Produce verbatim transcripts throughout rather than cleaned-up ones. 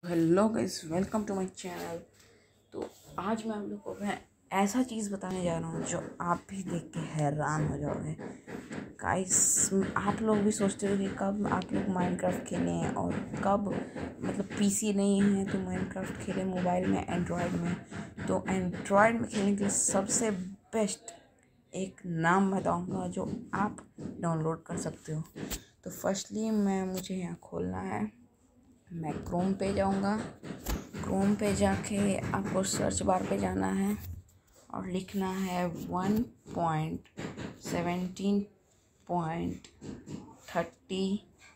Hello guys, welcome to my channel. तो आज मैं आप लोग को मैं ऐसा चीज़ बताने जा रहा हूँ जो आप भी देख के हैरान हो जाओगे। गाइस, आप लोग भी सोचते हो कि कब आप लोग माइनक्राफ्ट खेलें और कब मतलब पीसी नहीं है तो माइनक्राफ्ट खेलें मोबाइल में, एंड्रॉयड में। तो एंड्रॉयड में खेलने के लिए सबसे बेस्ट एक नाम बताऊँगा जो आप डाउनलोड कर सकते हो। तो फर्स्टली मैं मुझे यहाँ खोलना है, मैं क्रोम पे जाऊँगा। क्रोम पे जाके आपको सर्च बार पे जाना है और लिखना है one point seventeen point thirty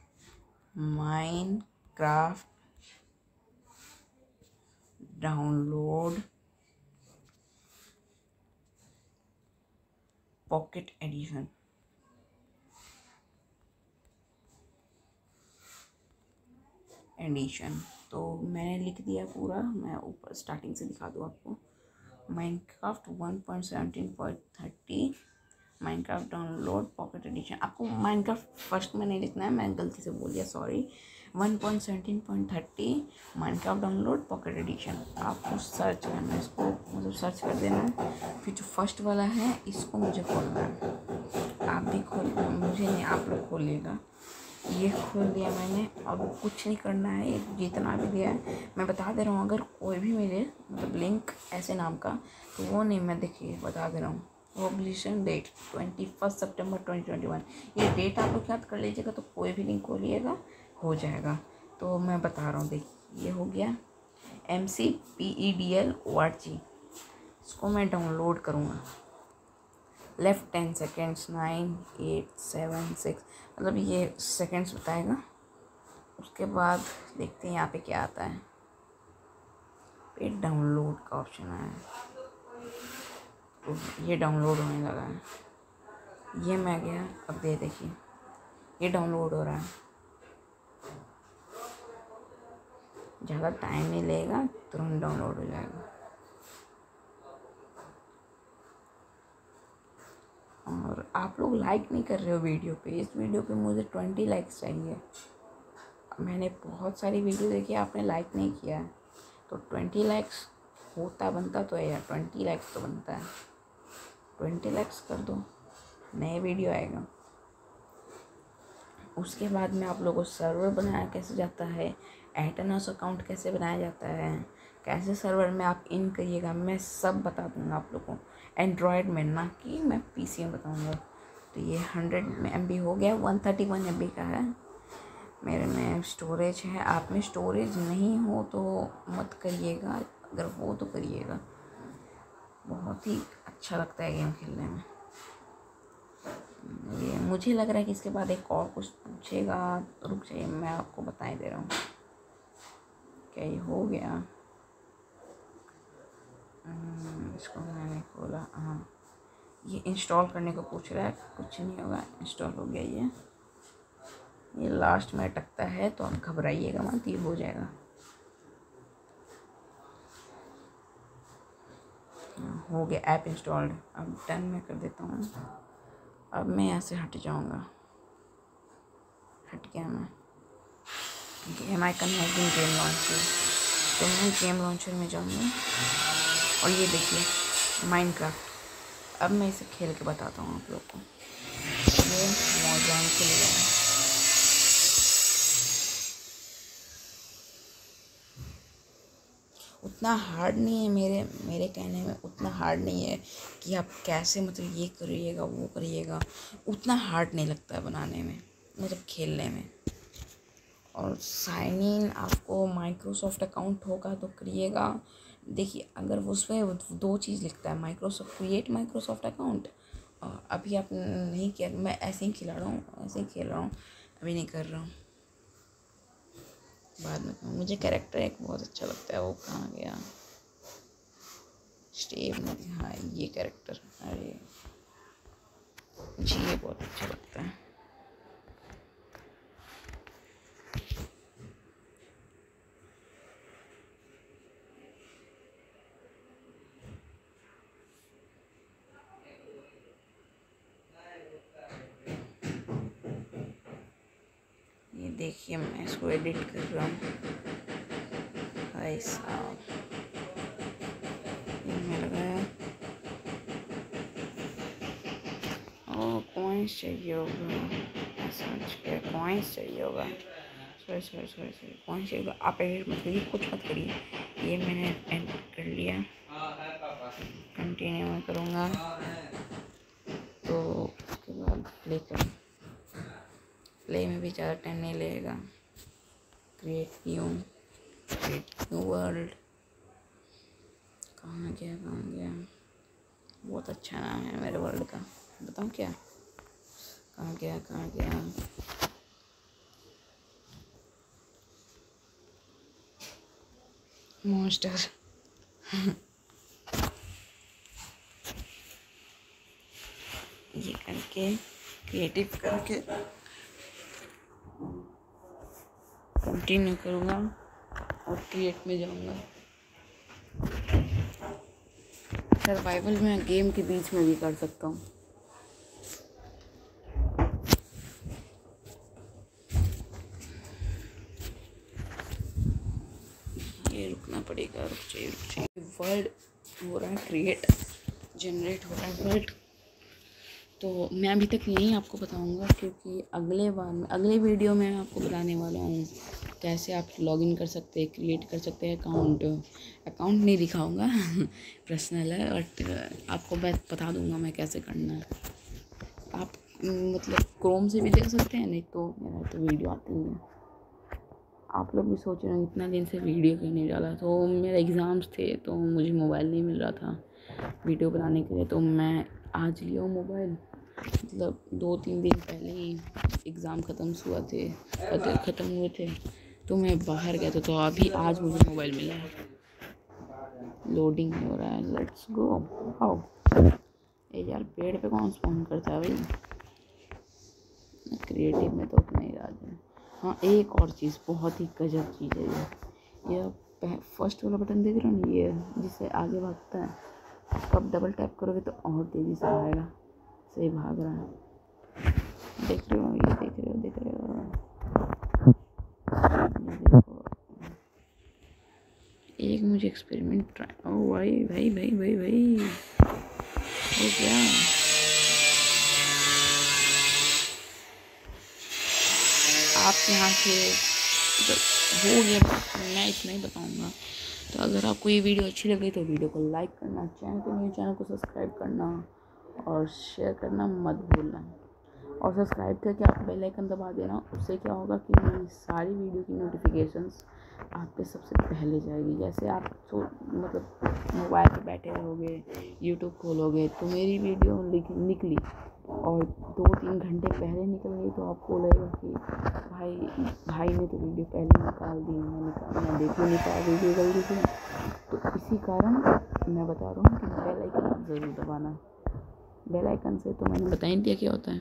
Minecraft download pocket edition. Edition तो मैंने लिख दिया पूरा। मैं ऊपर स्टार्टिंग से दिखा दूँ आपको। Minecraft one point seventeen point thirty Minecraft download pocket edition. आपको माइनक्राफ्ट फर्स्ट में नहीं लिखना है, मैं गलती से बोल दिया, sorry. One point seventeen point thirty Minecraft download pocket edition आपको सर्च करना है, इसको मतलब सर्च कर देना है। फिर जो फर्स्ट वाला है इसको मुझे खोलना है। आप भी खोल, मुझे नहीं, आप लोग खोलिएगा। ये खोल दिया मैंने। अब कुछ नहीं करना है, ये जितना भी दिया है मैं बता दे रहा हूँ। अगर कोई भी मिले मतलब लिंक ऐसे नाम का तो वो नहीं, मैं देखिए बता दे रहा हूँ। Publication date twenty first September twenty twenty one. ये डेट आप लोग याद कर लीजिएगा तो कोई भी लिंक खोलिएगा हो जाएगा। तो मैं बता रहा हूँ, देखिए ये हो गया M C P E D L O R G. इसको मैं डाउनलोड करूँगा। Left ten seconds, nine eight seven six, मतलब ये सेकेंड्स बताएगा। उसके बाद देखते हैं यहाँ पे क्या आता है। पे डाउनलोड का ऑप्शन है तो ये डाउनलोड होने लगा है। ये मैं गया, अब दे देखिए ये डाउनलोड हो रहा है। ज़्यादा टाइम नहीं लगेगा, तुरंत डाउनलोड हो जाएगा। और आप लोग लाइक नहीं कर रहे हो वीडियो पे। इस वीडियो पे मुझे ट्वेंटी लाइक्स चाहिए। मैंने बहुत सारी वीडियो देखी, आपने लाइक नहीं किया है। तो ट्वेंटी लाइक्स होता बनता तो है यार, ट्वेंटी लाइक्स तो बनता है। ट्वेंटी लाइक्स कर दो, नए वीडियो आएगा। उसके बाद में आप लोगों को सर्वर बनाया कैसे जाता है, एटर्नस अकाउंट कैसे बनाया जाता है, कैसे सर्वर में आप इन करिएगा, मैं सब बता दूंगा आप लोगों को। एंड्रॉयड में, ना कि मैं पीसी में बताऊंगा। तो ये हंड्रेड में एम बी हो गया, one thirty one M B का है। मेरे में स्टोरेज है, आप में स्टोरेज नहीं हो तो मत करिएगा, अगर हो तो करिएगा। बहुत ही अच्छा लगता है गेम खेलने में। ये मुझे लग रहा है कि इसके बाद एक और कुछ पूछेगा, रुक जाइए मैं आपको बता ही दे रहा हूँ। क्या ये हो गया? इसको मैंने खोला, हाँ ये इंस्टॉल करने को पूछ रहा है। कुछ नहीं होगा, इंस्टॉल हो गया। ये ये लास्ट में अटकता है तो आप घबराइएगा मत, ये हो जाएगा। हो गया ऐप इंस्टॉल्ड। अब डन मैं कर देता हूँ। अब मैं यहाँ से हट जाऊँगा। हट गया मैं। गेम आइकन है गेम लॉन्चर, तो मैं गेम लॉन्चर में जाऊँगा और ये देखिए माइनक्राफ्ट। अब मैं इसे खेल के बताता हूँ आप लोग को। ये मौजान खेल रहा है। उतना हार्ड नहीं है, मेरे मेरे कहने में उतना हार्ड नहीं है कि आप कैसे मतलब ये करिएगा वो करिएगा। उतना हार्ड नहीं लगता है बनाने में, मतलब खेलने में। और साइन इन आपको माइक्रोसॉफ्ट अकाउंट होगा तो करिएगा। देखिए अगर उसमें दो चीज़ लिखता है, माइक्रोसॉफ्ट क्रिएट माइक्रोसॉफ्ट अकाउंट। अभी आप नहीं किया, मैं ऐसे ही खिला रहा हूँ, ऐसे ही खेल रहा हूँ, अभी नहीं कर रहा हूँ, बाद में कहूँ। मुझे कैरेक्टर एक बहुत अच्छा लगता है, वो कहाँ गया? स्टेव में, हाँ ये कैरेक्टर, अरे जी ये बहुत अच्छा लगता है। ये देखिए मैं इसको एडिट कर रहा हूँ। भाई साहब, मैं लगाया। ओ कॉइन्स चाहिए होगा, समझ गया, कॉइन्स चाहिए होगा। Sorry sorry sorry sorry coins चाहिए होगा। आप एडिट मत करिए, कुछ मत करिए, ये मैंने एडिट कर लिया। कंटिन्यू मैं करूँगा तो उसके बाद प्ले कर, प्ले में भी ज़्यादा टाइम नहीं लगेगा। Create new, create new world, कहाँ गया कहाँ गया, बहुत अच्छा नाम है मेरे वर्ल्ड का, बताऊँ क्या, कहाँ गया कहाँ गया, मॉन्स्टर। ये करके क्रिएटिव करके कंटिन्यू करूँगा और क्रिएट में जाऊँगा। सर्वाइवल में गेम के बीच में भी कर सकता हूँ। ये रुकना पड़ेगा, रुक जाइए रुक जाइए। वर्ल्ड हो रहा है क्रिएट, जनरेट हो रहा है वर्ल्ड। तो मैं अभी तक यही आपको बताऊंगा, क्योंकि अगले बार में अगले वीडियो में आपको बताने वाला हूँ कैसे आप लॉगिन कर सकते हैं, क्रिएट कर सकते हैं अकाउंट। अकाउंट नहीं दिखाऊंगा पर्सनल है, बट आपको मैं बता दूंगा मैं कैसे करना है। आप मतलब क्रोम से भी देख सकते हैं, नहीं तो मेरा तो वीडियो आती ही है। आप लोग भी सोच रहे हैं इतना दिन से वीडियो क्यों नहीं डाला, तो मेरे एग्ज़ाम्स थे तो मुझे मोबाइल नहीं मिल रहा था वीडियो बनाने के लिए, तो मैं आज लिया हूँ मोबाइल। मतलब दो तीन दिन पहले ही एग्ज़ाम ख़त्म हुआ थे ख़त्म हुए थे तो मैं बाहर गया था, तो अभी आज मुझे मोबाइल मिला है। लोडिंग हो रहा है, लेट्स गो। आओ ए यार, पेड़ पे कौन स्पॉन करता है भाई, क्रिएटिव में तो अपना ही राज है। हाँ एक और चीज़, बहुत ही गजब चीज़ है ये, ये फर्स्ट वाला बटन देख रहे हो ना, ये जिससे आगे भागता है, उसको आप डबल टैप करोगे तो और तेज़ी से भागेगा। सही भाग रहा है, देख रहे हो, ये देख रहे हो देख रहे हो ये देखो। एक मुझे एक्सपेरिमेंट ट्राई, ओ भाई भाई भाई भाई भाई हो गया। आप यहाँ से मतलब हो गया, मैं इतना ही बताऊँगा। तो अगर आपको ये वीडियो अच्छी लगी तो वीडियो को लाइक करना, चैनल को मेरे चैनल को सब्सक्राइब करना और शेयर करना मत भूलना। और सब्सक्राइब करके आप बेल आइकन दबा देना, उससे क्या होगा कि मेरी सारी वीडियो की नोटिफिकेशंस आप पे सबसे पहले जाएगी। जैसे आप सो मतलब मोबाइल पे बैठे रहोगे, यूट्यूब खोलोगे तो मेरी वीडियो निकली और दो तीन घंटे पहले निकल गई तो आपको लगेगा कि भाई भाई ने तो वीडियो पहले निकाल दी, मैं निकाल मैं देख ही नहीं पाया वीडियो जल्दी से। तो इसी कारण मैं बता रहा हूँ कि बेल आइकन आप ज़रूर दबाना। बेल आइकन से तो मैंने बता ही दिया क्या होता है।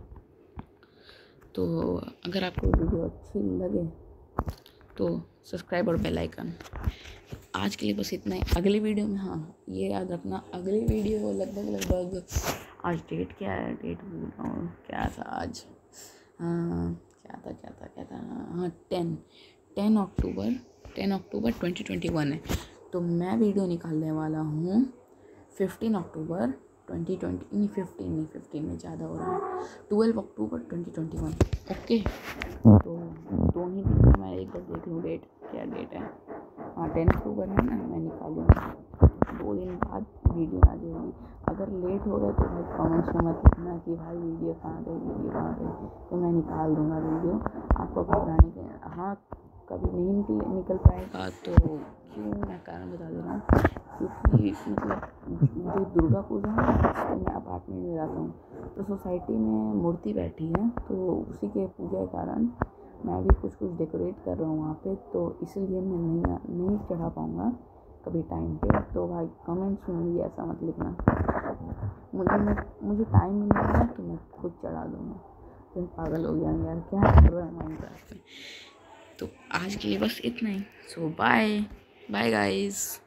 तो अगर आपको वीडियो अच्छी लगे तो सब्सक्राइब और बेल आइकन। आज के लिए बस इतना ही। अगली वीडियो में, हाँ ये याद रखना, अगली वीडियो लगभग लगभग आज डेट क्या है, डेट भूल रहा हूँ क्या था आज, हाँ क्या था क्या था क्या था हाँ ten ten October ten October twenty twenty one है। तो मैं वीडियो निकालने वाला हूँ फिफ्टीन अक्टूबर ट्वेंटी ट्वेंटी नहीं फिफ्टीन नहीं फिफ्टीन में ज़्यादा हो रहा है, twelve October twenty twenty one. Okay, तो दो ही दिन में मैं एक बार देख लूँ डेट क्या डेट है। हाँ टेन अक्टूबर है ना, मैं निकालूँगा, दो दिन बाद वीडियो आ जाएगी। अगर लेट हो गया तो भाई कमेंट्स में मत लिखना कि भाई वीडियो कहाँ गई वीडियो कहाँ गई, तो मैं निकाल दूँगा वीडियो। आपको घबराने के, हाँ कभी नहीं निकल निकल पाएगा तो क्यों, मैं कारण बता दे रहा हूँ, क्योंकि मतलब जो दुर्गा पूजा है तो मैं अपार्टमेंट में रहता हूँ, तो सोसाइटी में मूर्ति बैठी है, तो उसी के पूजा के कारण मैं भी कुछ कुछ डेकोरेट कर रहा हूँ वहाँ पे, तो इसीलिए मैं नहीं नहीं चढ़ा पाऊँगा कभी टाइम पे। तो भाई कमेंट्स में भी ऐसा मत लिखना, मुझे मुझे टाइम मिलेगा तो मैं खुद चढ़ा दूँगा। तो पागल हो गया यार, क्या कर रहा है माइनक्राफ्ट में। तो आज के लिए बस इतना ही। So bye bye guys.